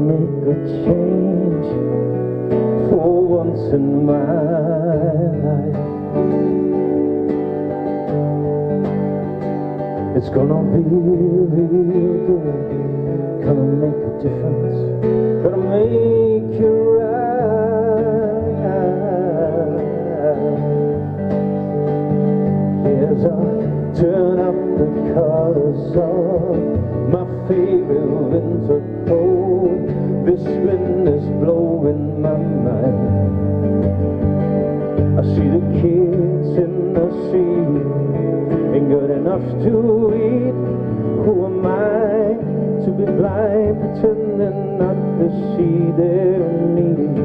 make a change for once in my life. It's gonna be real good, gonna make a difference, gonna make you right. Here's a turn up the colors of my favorite winter coat. This wind is blowing my mind. I see the kids in the sea, ain't good enough to eat. Who am I to be blind, pretending not to see their need?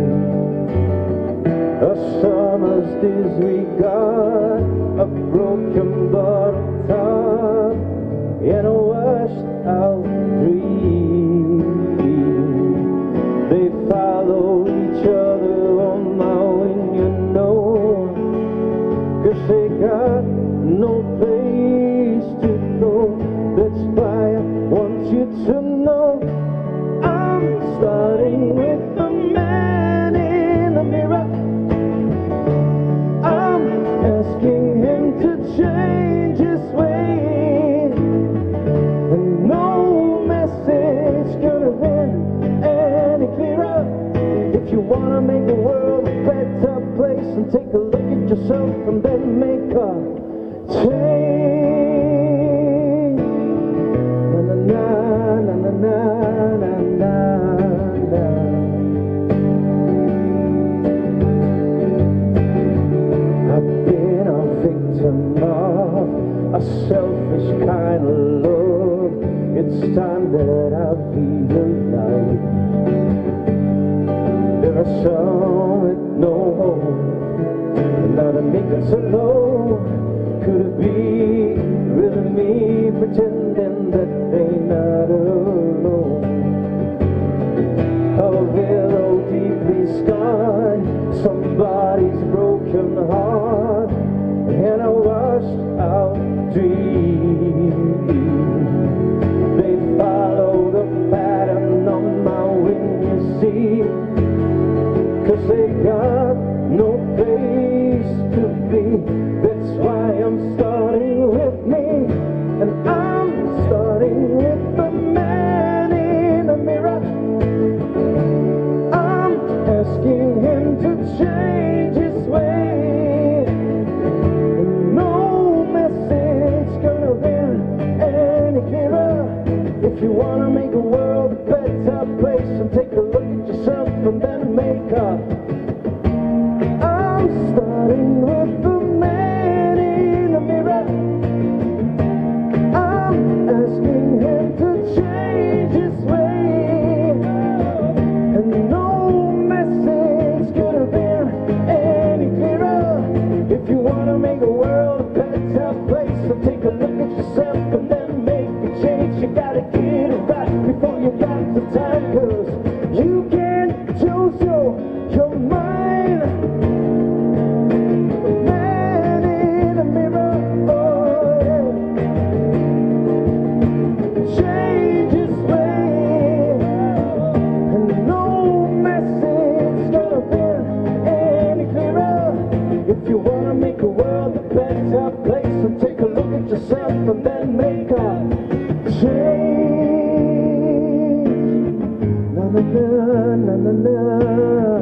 A summer's disregard, a broken bottle top, and a washed out dream. They follow each other on my wing, you know, 'cause they got no place to go. That's why I want you to know I'm starting with the man in the mirror. I'm asking him to change his ways, and no message could have been any clearer. If you wanna make the world a better place, and take a look at yourself and then make a change. Na na na na na na na na. I've been a victim of a selfish kind of love. It's time that I realize there are some with no hope, and now to make it so low. Could it be really me pretending that they not alone? A willow deeply scarred, somebody's broken heart, and a washed out dream. They follow the pattern on my wing, you see, 'cause they got no place to be. That's why I'm starting with me, and I'm starting with the man in the mirror. I'm asking him to change his way, and no message could have been any clearer. If you wanna make a world a better place, and take a look at yourself and then make up. I'm starting with the man in the mirror. I'm asking him to change his way, and no message could have been any clearer. If you wanna make a world a better place, so take a look at yourself and then make a change. You gotta get it right before you got the time, 'cause you can't choose your mind. Man in the mirror, oh yeah. Change his way, and no message could have been any clearer. If you wanna make a world a better place, so take a look at yourself and then make a change. Na na na na na na.